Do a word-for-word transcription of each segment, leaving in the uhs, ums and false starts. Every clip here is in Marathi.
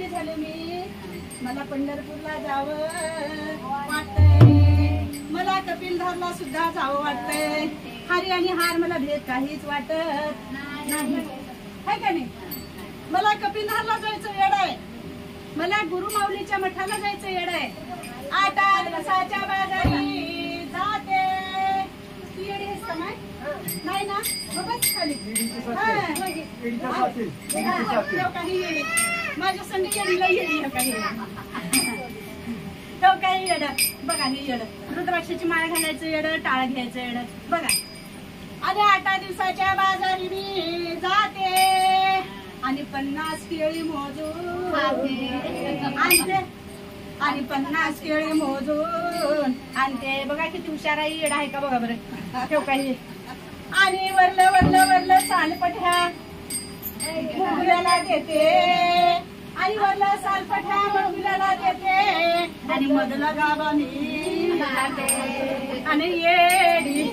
मोठी झाले मी, मला पंढरपूरला जावं वाटतंय, मला कपिलधारला सुद्धा जावं वाटतंय. हरी आणि हार मला भेद काहीच वाटत नाही, है का नाही. मला कपिलधारला जायचं येड आहे, मला गुरुमाऊलीच्या मठाला जायचं येड आहे. आठ आठ दिवसाच्या बाजारी जाते. तू येडी आहेस का माय? नाही ना, बघच खाली काही येडी माझ्या संधी येडीला येडी काही तो काही येड बघा. हे येड रुद्राक्षाची माळ घालायचं येड, टाळ घ्यायचं येड बघा. आणि आठ दिवसाच्या बाजारी मी जाते आणि पन्नास केळी मोजून आणते, आणि पन्नास केळी मोजून आणते. बघा किती हुशार आहे, येड आहे का बघा बरं. ठेव काही. आणि वरलं वरलं वरलं सालपठ्या मुलगुल्याला देते, आणि वरलं सालपठ्या मुलगुल्याला देते, आणि मधलं गाबा मी खाते. आणि येडी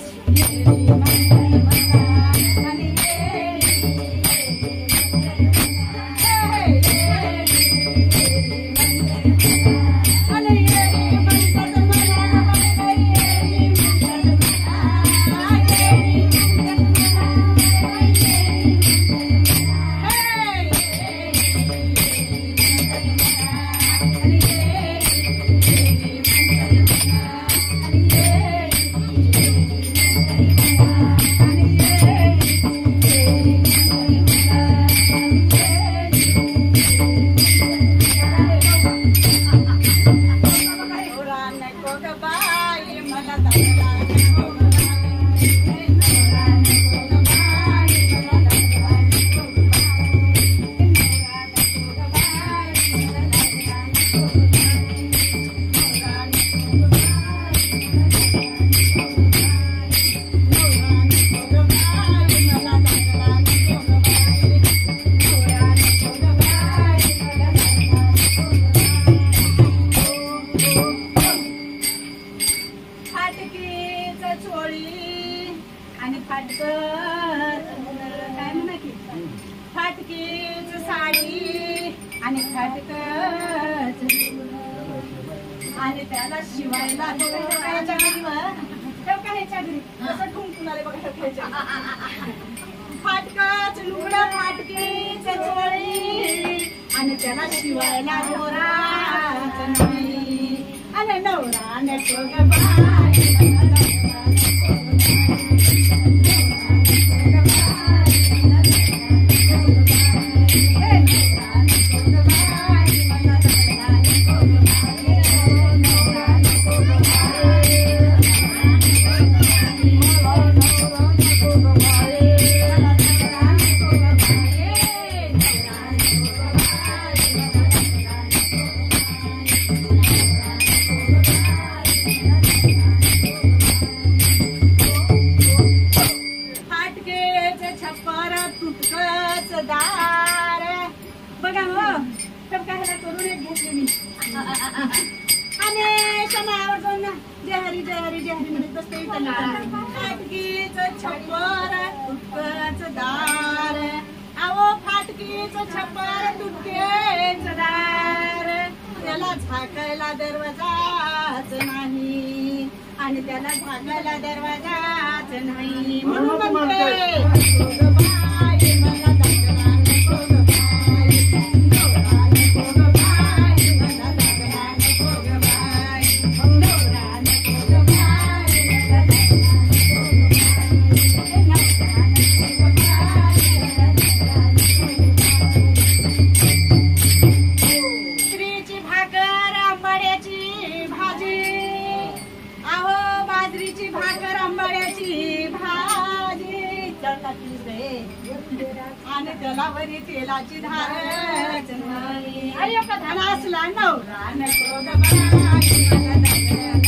फाटकीच साडी आणि फाटकच, आणि त्याला शिवायला ह्याच्या घरी ठेव ह्याच्या घरी कसं ठुमकुनाले बघा ह्याच्या. फाटकच लुगडं फाटकीच चोळी, आणि त्याला शिवायला दोराच नाही, आणि नवरा नेटो दार बघा. हो तर काय करून एक घेतले मी, आणि समावर जाऊन जय हरी जय हरी जय हरी म्हणत बसते. फाटकीच छप्पर तुटकच दार, अहो फाटकीच छप्पर तुटकेच दार, त्याला झाकायला दरवाजाच नाही, आणि त्याला झाकायला दरवाजाच नाही. म्हणून म्हणते भाकर आंबाड्याची भाजी चटाकी रे, आणि त्याला वरी तेलाची धार. अरे का धान असला नवरा नको